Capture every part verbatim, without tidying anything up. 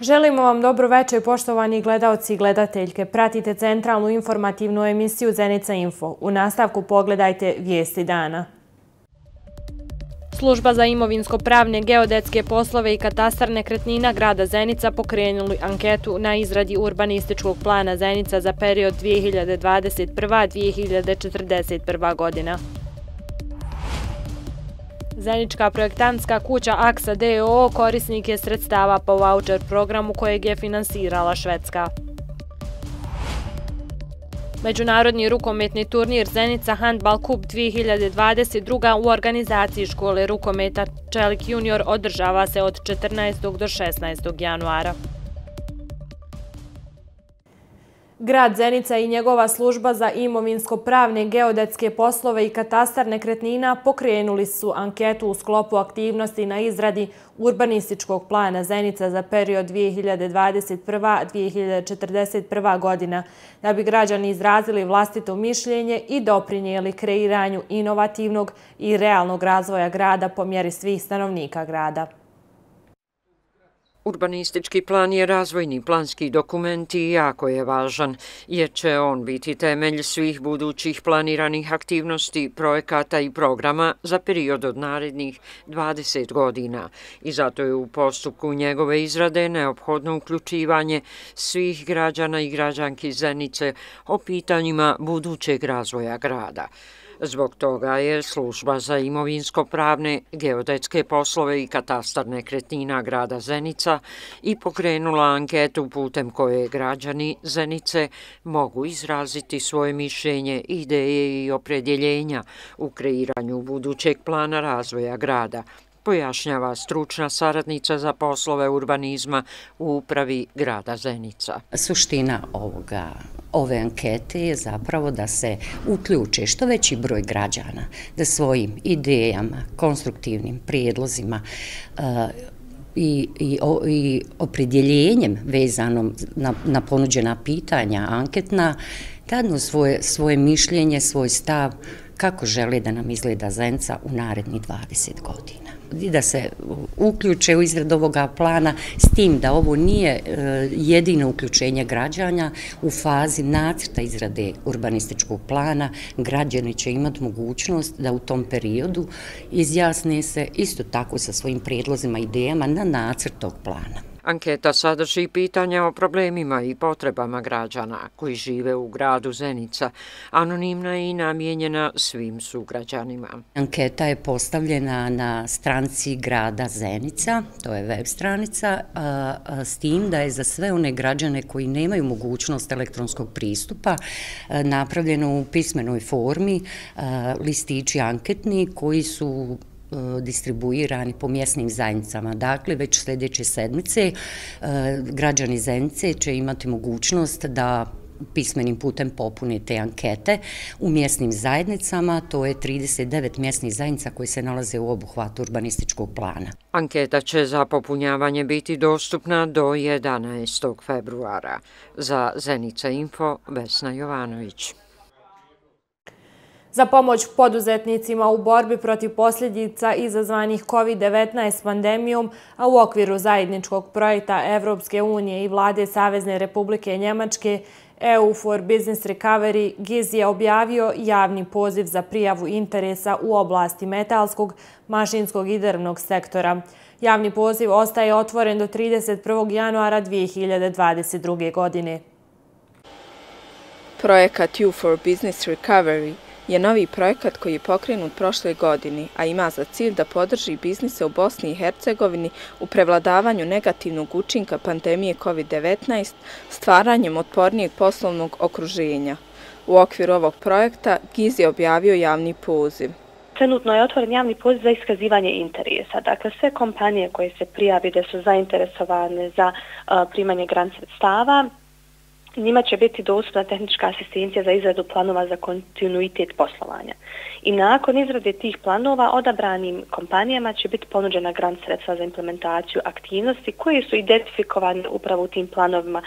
Želimo vam dobro večer, poštovani gledaoci i gledateljke. Pratite centralnu informativnu emisiju Zenica Info. U nastavku pogledajte vijesti dana. Služba za imovinsko-pravne geodetske poslove i katastar nekretnina grada Zenica pokrenuli anketu na izradi urbanističkog plana Zenica za period dvije hiljade dvadeset prva do dvije hiljade četrdeset prva godina. Zenička projektantska kuća Aksa d o o korisnik je sredstava po vaučer programu kojeg je finansirala Švedska. Međunarodni rukometni turnir Zenica Handball Cup dvije hiljade dvadeset druga u organizaciji škole rukometa Čelik junior održava se od četrnaestog do šesnaestog januara. Grad Zenica i njegova služba za imovinsko-pravne geodetske poslove i katastar nekretnina pokrenuli su anketu u sklopu aktivnosti na izradi urbanističkog plana Zenica za period dvije hiljade dvadeset prva do dvije hiljade četrdeset prva godina, da bi građani izrazili vlastito mišljenje i doprinijeli kreiranju inovativnog i realnog razvoja grada po mjeri svih stanovnika grada. Urbanistički plan je razvojni planski dokument i jako je važan, jer će on biti temelj svih budućih planiranih aktivnosti, projekata i programa za period od narednih dvadeset godina. I zato je u postupku njegove izrade neophodno uključivanje svih građana i građanki Zenice o pitanjima budućeg razvoja grada. Zbog toga je služba za imovinsko-pravne geodetske poslove i katastar nekretnina grada Zenica i pokrenula anketu putem koje građani Zenice mogu izraziti svoje mišljenje, ideje i opredjeljenja u kreiranju budućeg plana razvoja grada, pojašnjava stručna saradnica za poslove urbanizma u upravi grada Zenica. Suština ovoga ove ankete je zapravo da se uključe što veći broj građana, da svojim idejama, konstruktivnim prijedlozima uh, i, i, i opredjeljenjem vezanom na, na ponuđena pitanja anketna, dadnu svoje, svoje mišljenje, svoj stav kako žele da nam izgleda Zenica u narednih dvadeset godina. I da se uključe u izradu ovoga plana, s tim da ovo nije jedino uključenje građana. U fazi nacrta izrade urbanističkog plana građani će imati mogućnost da u tom periodu izjasne se isto tako sa svojim prijedlozima i idejama na nacrt tog plana. Anketa sadrži pitanja o problemima i potrebama građana koji žive u gradu Zenica, anonimna i namijenjena svim sugrađanima. Anketa je postavljena na stranici grada Zenica, to je web stranica, a, a, s tim da je za sve one građane koji nemaju mogućnost elektronskog pristupa a, napravljeno u pismenoj formi a, listići anketni koji su distribuirani po mjesnim zajednicama. Dakle, već sljedeće sedmice građani Zenice će imati mogućnost da pismenim putem popune te ankete u mjesnim zajednicama. To je trideset devet mjesnih zajednica koje se nalaze u obuhvatu urbanističkog plana. Anketa će za popunjavanje biti dostupna do jedanaestog februara. Za Zenica Info, Vesna Jovanović. Za pomoć poduzetnicima u borbi protiv posljedica izazvanih kovid devetnaest pandemijom, a u okviru zajedničkog projekta Evropske unije i vlade Savezne Republike Njemačke E U for Business Recovery, G I Z je objavio javni poziv za prijavu interesa u oblasti metalskog, mašinskog i drvnog sektora. Javni poziv ostaje otvoren do trideset prvog januara dvije hiljade dvadeset druge. godine. Projekat E U for Business Recovery je novi projekat koji je pokrenut prošle godine, a ima za cilj da podrži biznise u Bosni i Hercegovini u prevladavanju negativnog učinka pandemije kovid devetnaest stvaranjem otpornijeg poslovnog okruženja. U okviru ovog projekta G I Z je objavio javni poziv. Trenutno je otvoren javni poziv za iskazivanje interesa. Dakle, sve kompanije koje se prijavi da su zainteresovane za uh, primanje grant sredstava, njima će biti dostupna tehnička asistencija za izradu planova za kontinuitet poslovanja. I nakon izrade tih planova odabranim kompanijama će biti ponuđena grant sredstva za implementaciju aktivnosti koje su identifikovane upravo u tim planovima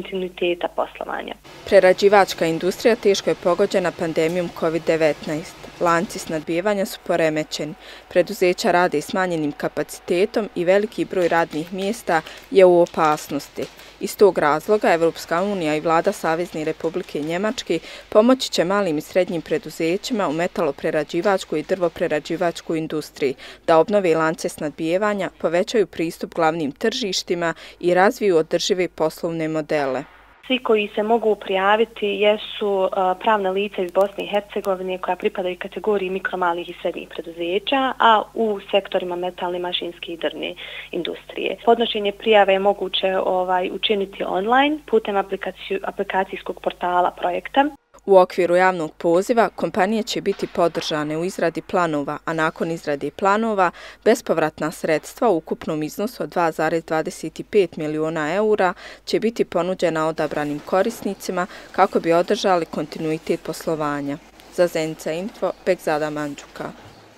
kontinuiteta poslovanja. Prerađivačka industrija teško je pogođena pandemijom kovid devetnaest. Lanci snabdijevanja su poremećeni, preduzeća rade smanjenim kapacitetom i veliki broj radnih mjesta je u opasnosti. Iz tog razloga Evropska unija i vlada Savezne Republike Njemačke pomoći će malim i srednjim preduzećima u metaloprerađivačkoj i drvoprerađivačkoj industriji da obnove lance snabdijevanja, povećaju pristup glavnim tržištima i razviju održive poslovne modele. Svi koji se mogu prijaviti jesu pravna lica iz Bosne i Hercegovine koja pripadaju kategoriji mikro, malih i srednjih preduzeća, a u sektorima metalne, mašinske i drvne industrije. Podnošenje prijave je moguće ovaj, učiniti online putem aplikacijskog portala projekta. U okviru javnog poziva kompanije će biti podržane u izradi planova, a nakon izrade planova bespovratna sredstva u ukupnom iznosu od dva zarez dvadeset pet miliona eura će biti ponuđena odabranim korisnicima kako bi održali kontinuitet poslovanja. Za Zenica Info, Bekzada Mandžuka.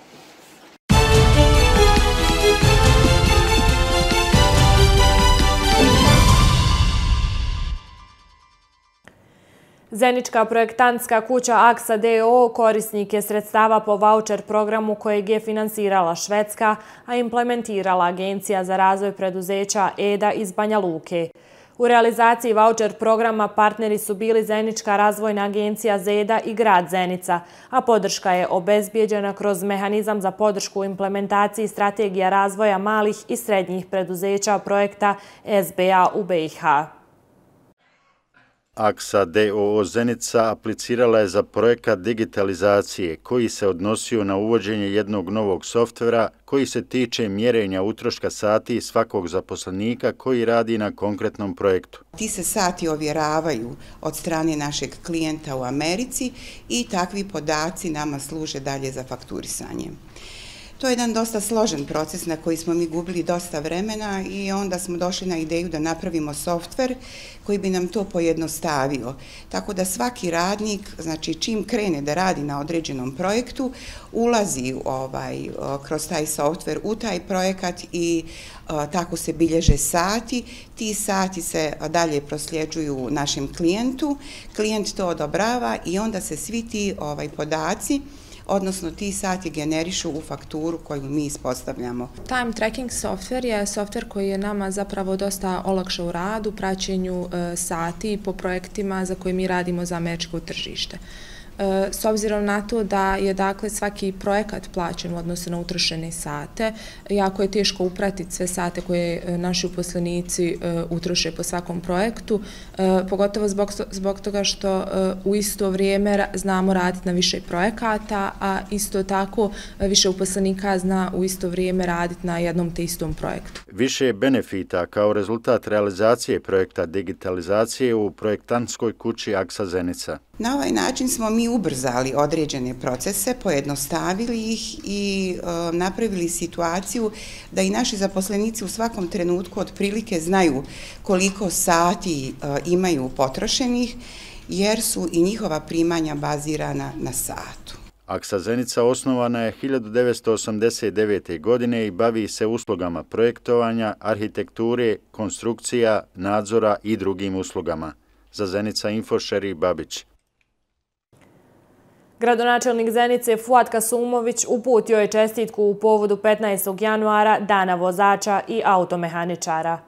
Zenička projektantska kuća Aksa d o o korisnik je sredstava po vaučer programu kojeg je finansirala Švedska, a implementirala Agencija za razvoj preduzeća E D A iz Banja Luke. U realizaciji vaučer programa partneri su bili Zenička razvojna agencija Zeda i grad Zenica, a podrška je obezbijeđena kroz mehanizam za podršku u implementaciji strategija razvoja malih i srednjih preduzeća projekta S B A u B i H. Aksa d o o Zenica aplicirala je za projekat digitalizacije koji se odnosio na uvođenje jednog novog softvera koji se tiče mjerenja utroška sati svakog zaposlenika koji radi na konkretnom projektu. Ti se sati ovjeravaju od strane našeg klijenta u Americi i takvi podaci nama služe dalje za fakturisanje. To je jedan dosta složen proces na koji smo mi gubili dosta vremena i onda smo došli na ideju da napravimo softver koji bi nam to pojednostavio. Tako da svaki radnik, znači čim krene da radi na određenom projektu, ulazi ovaj, kroz taj softver u taj projekat i a, tako se bilježe sati. Ti sati se dalje prosljeđuju našem klijentu, klijent to odobrava i onda se svi ti ovaj, podaci odnosno ti sati generišu u fakturu koju mi ispostavljamo. Time tracking software je software koji je nama zapravo dosta olakšao u radu, praćenju e, sati po projektima za koje mi radimo za američko tržište. S obzirom na to da je dakle svaki projekat plaćen u odnosu na utrošene sate, jako je teško upratiti sve sate koje naši uposlenici utroše po svakom projektu, pogotovo zbog, zbog toga što u isto vrijeme znamo raditi na više projekata, a isto tako više uposlenika zna u isto vrijeme raditi na jednom te istom projektu. Više benefita kao rezultat realizacije projekta digitalizacije u projektantskoj kući Aksa Zenica. Na ovaj način smo mi ubrzali određene procese, pojednostavili ih i e, napravili situaciju da i naši zaposlenici u svakom trenutku otprilike znaju koliko sati e, imaju potrošenih, jer su i njihova primanja bazirana na satu. Aksa Zenica osnovana je hiljadu devetsto osamdeset devete. godine i bavi se uslugama projektovanja, arhitekture, konstrukcija, nadzora i drugim uslugama. Za Zenica Info, Šeri Babić. Gradonačelnik Zenice Fuad Kasumović uputio je čestitku u povodu petnaestog januara Dana vozača i automehaničara.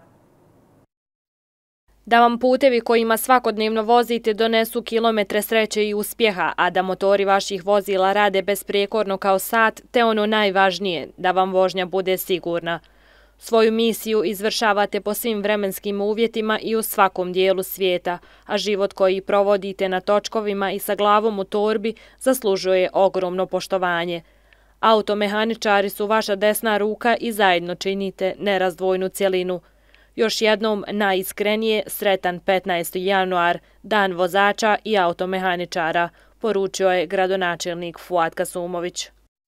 Da vam putevi kojima svakodnevno vozite donesu kilometre sreće i uspjeha, a da motori vaših vozila rade besprijekorno kao sat, te ono najvažnije, da vam vožnja bude sigurna. Svoju misiju izvršavate po svim vremenskim uvjetima i u svakom dijelu svijeta, a život koji provodite na točkovima i sa glavom u torbi zaslužuje ogromno poštovanje. Automehaničari su vaša desna ruka i zajedno činite nerazdvojnu cjelinu. Još jednom najiskrenije sretan petnaesti januar, Dan vozača i automehaničara, poručio je gradonačelnik Fuad Kasumović.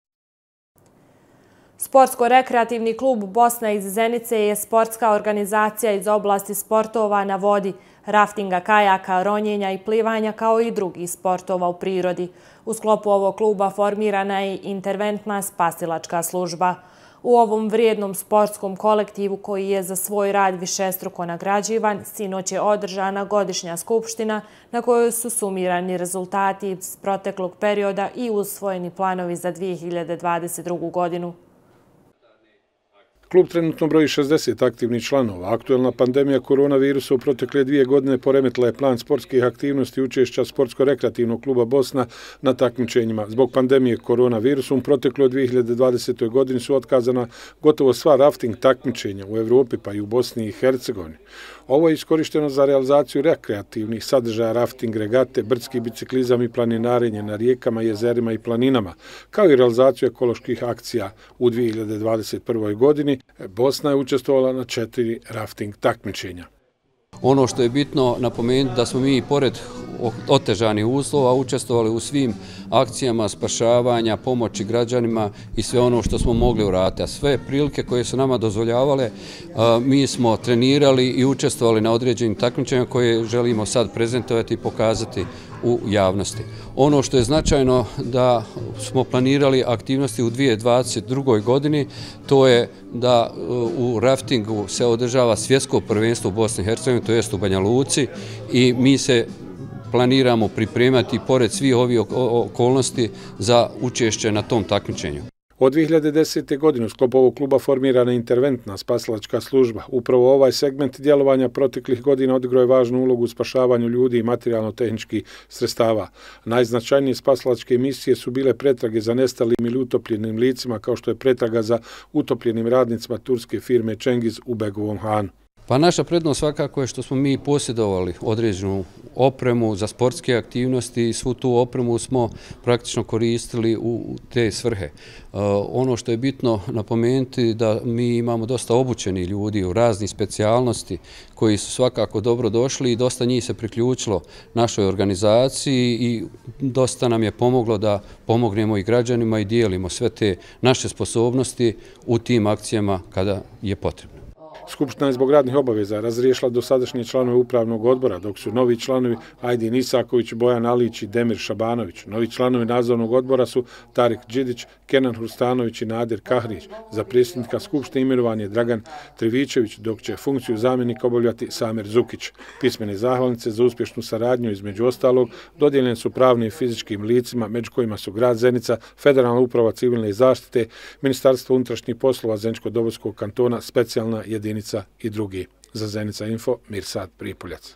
Sportsko-rekreativni klub Bosna iz Zenice je sportska organizacija iz oblasti sportova na vodi, raftinga, kajaka, ronjenja i plivanja kao i drugih sportova u prirodi. U sklopu ovog kluba formirana je interventna spasilačka služba. U ovom vrijednom sportskom kolektivu koji je za svoj rad višestruko nagrađivan, sinoć je održana godišnja skupština na kojoj su sumirani rezultati iz proteklog perioda i usvojeni planovi za dvije hiljade dvadeset drugu godinu. Klub trenutno broji šezdeset aktivnih članova. Aktuelna pandemija koronavirusa u protekle dvije godine poremetila je plan sportskih aktivnosti učešća Sportsko-rekreativnog kluba Bosna na takmičenjima. Zbog pandemije koronavirusa u protekloj dvije hiljade dvadesetoj godini su otkazana gotovo sva rafting takmičenja u Evropi pa i u Bosni i Hercegovini. Ovo je iskorišteno za realizaciju rekreativnih sadržaja rafting, regate, brdski biciklizam i planinarenje na rijekama, jezerima i planinama, kao i realizaciju ekoloških akcija u dvije hiljade dvadeset prvoj godini. Bosna je učestvovala na četiri rafting takmičenja. Ono što je bitno napomenuti da smo mi pored otežanih uslova učestvovali u svim akcijama spašavanja, pomoći građanima i sve ono što smo mogli uraditi. A sve prilike koje su nama dozvoljavale, mi smo trenirali i učestvovali na određenim takmičenjima koje želimo sad prezentovati i pokazati u javnosti. Ono što je značajno da smo planirali aktivnosti u dvije hiljade dvadeset drugoj godini, to je da u raftingu se održava svjetsko prvenstvo u Bosni i Hercegovini, to jest u Banja Luci, i mi se planiramo pripremati pored svih ovih okolnosti za učešće na tom takmičenju. Od dvije hiljade desete. godine u sklopu ovog kluba formirana je interventna spasilačka služba. Upravo ovaj segment djelovanja proteklih godina odigrao je važnu ulogu u spašavanju ljudi i materijalno-tehničkih sredstava. Najznačajnije spasilačke misije su bile pretrage za nestalim ili utopljenim licima, kao što je pretraga za utopljenim radnicima turske firme Cengiz u Begovom Hanu. Pa naša prednost svakako je što smo mi posjedovali određenu opremu za sportske aktivnosti i svu tu opremu smo praktično koristili u te svrhe. Ono što je bitno napomenuti da mi imamo dosta obučeni ljudi u raznih specijalnosti koji su svakako dobro došli i dosta njih se priključilo našoj organizaciji i dosta nam je pomoglo da pomognemo i građanima i dijelimo sve te naše sposobnosti u tim akcijama kada je potrebno. Skupština je zbog radnih obaveza razriješila dosadašnje članove upravnog odbora, dok su novi članovi Ajdin Isaković, Bojan Alić i Demir Šabanović. Novi članovi nadzornog odbora su Tarik Đidić, Kenan Hrustanović i Nadir Kahrić. Za predsjednika Skupštine imenovan je Dragan Trivičević, dok će funkciju zamjenika obavljati Samer Zukić. Pismene zahvalnice za uspješnu saradnju između ostalog dodijeljene su pravnim i fizičkim licima, među kojima su Grad Zenica, Federalna uprava civilne zaštite, Ministarstvo unutrašnjih poslova Zeničko-Dobojskog kantona, specijalna jedinica i drugi. Za Zenica Info, Mirsad Pripoljac.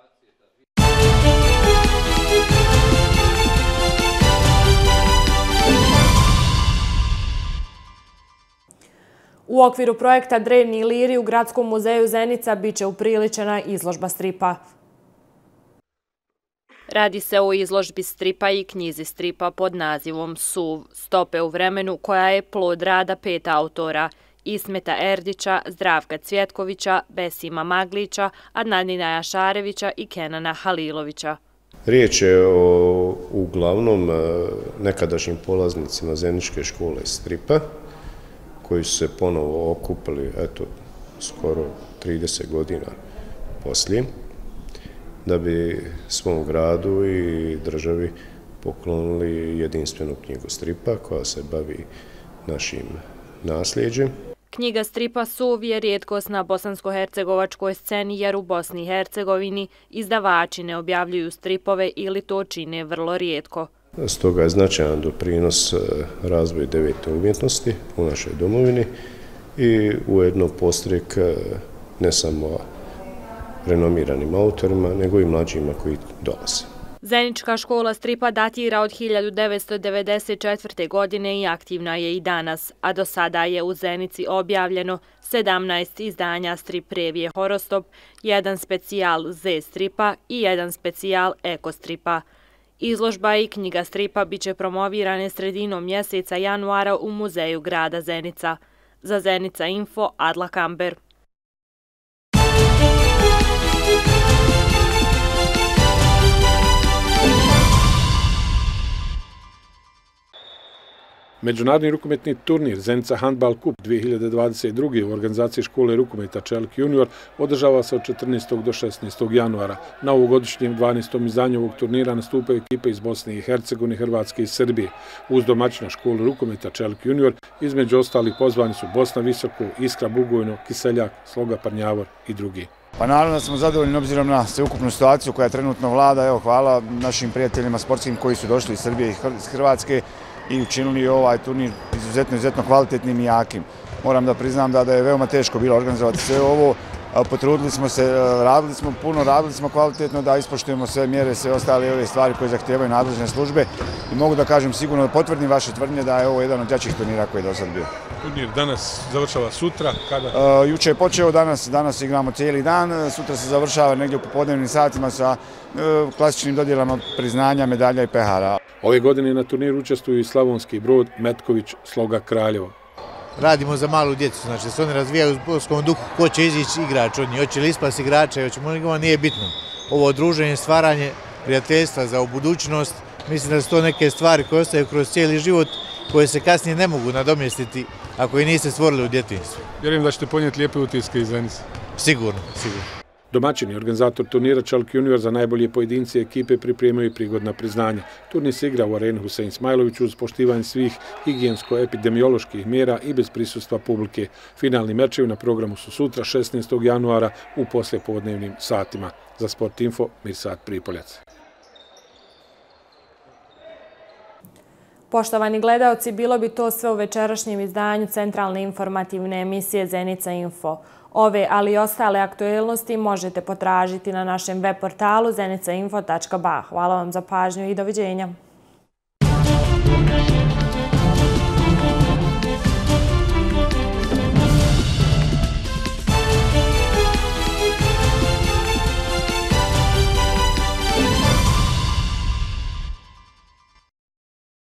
U okviru projekta Drevni liri u Gradskom muzeju Zenica biće upriličena izložba stripa. Radi se o izložbi stripa i knjizi stripa pod nazivom Suv, stope u vremenu, koja je plod rada pet autora: Ismeta Erdića, Zdravka Cvjetkovića, Besima Maglića, Adnanina Jašarevića i Kenana Halilovića. Riječ je o uglavnom nekadašnjim polaznicima Zeničke škole stripa, koji su se ponovo okupili, eto, skoro trideset godina poslije, da bi svom gradu i državi poklonili jedinstvenu knjigu stripa koja se bavi našim nasljeđem. Knjiga stripa Suv je rijetkost na bosansko-hercegovačkoj sceni jer u Bosni i Hercegovini izdavači ne objavljuju stripove ili to čine vrlo rijetko. Stoga je značajan doprinos razvoju devete umjetnosti u našoj domovini i ujedno podstrek ne samo renomiranim autorima, nego i mlađima koji dolaze. Zenička škola stripa datira od hiljadu devetsto devedeset četvrte. godine i aktivna je i danas, a do sada je u Zenici objavljeno sedamnaest izdanja strip revije Horostop, jedan specijal Z stripa i jedan specijal Eko stripa. Izložba i knjiga stripa biće promovirane sredinom mjeseca januara u Muzeju grada Zenica. Za Zenica Info, Adla Kamber. Međunarodni rukometni turnir Zenica Handball Cup dvije hiljade dvadeset druge. u organizaciji škole rukometa Čelik junior održava se od četrnaestog do šesnaestog januara. Na ovogodišnjem dvanaestom izdanju ovog turnira nastupaju ekipe iz Bosne i Hercegovine, Hrvatske i Srbije. Uz domaćina školu rukometa Čelik junior između ostalih pozvani su Bosna Visoko, Iskra Bugojno, Kiseljak, Sloga Parnjavor i drugi. Pa naravno da smo zadovoljni obzirom na sveukupnu situaciju koja trenutno vlada. Evo, hvala našim prijateljima sportskim koji su došli iz Srbije i iz Hrvatske i učinili ovaj turnir izuzetno, izuzetno kvalitetnim i jakim. Moram da priznam da, da je veoma teško bilo organizovati sve ovo. Potrudili smo se, radili smo puno, radili smo kvalitetno da ispoštujemo sve mjere, sve ostale ove stvari koje zahtijevaju nadležne službe i mogu da kažem sigurno da potvrdim vaše tvrdnje da je ovo jedan od jačih turnira koji je do sad bio. Turnir danas završava sutra, kada? Uh, juče je počeo, danas, danas igramo cijeli dan, sutra se završava negdje u popodnevnim satima sa uh, klasičnim dodjelama priznanja, medalja i pehara. Ove godine na turniru učestvuju i Slavonski Brod, Metković, Sloga Kraljevo. Radimo za malu djecu, znači da se oni razvijaju u sportskom duhu, ko će izići igrač od njih, hoće li ispast igrača, hoćemo li ga, nije bitno. Ovo druženje, stvaranje prijateljstva za u budućnost, mislim da su to neke stvari koje ostaju kroz cijeli život, koje se kasnije ne mogu nadomjestiti ako i niste stvorili u djetinjstvu. Vjerujem da ćete ponijeti lijepe utiske iz Zenice. Sigurno, sigurno. Domaćini organizator turnira Čelik junior za najbolje pojedince ekipe pripremaju prigodna priznanja. Turnir se igra u areni Husein Smajlović uz poštivanje svih higijensko-epidemioloških mjera i bez prisustva publike. Finalni mečevi na programu su sutra šesnaestog januara u poslijepodnevnim satima. Za Sport Info, Mirsad Pripoljac. Poštovani gledaoci, bilo bi to sve u večerašnjem izdanju centralne informativne emisije Zenica Info. Ove, ali i ostale aktuelnosti možete potražiti na našem web portalu zenica info tačka ba. Hvala vam za pažnju i doviđenja.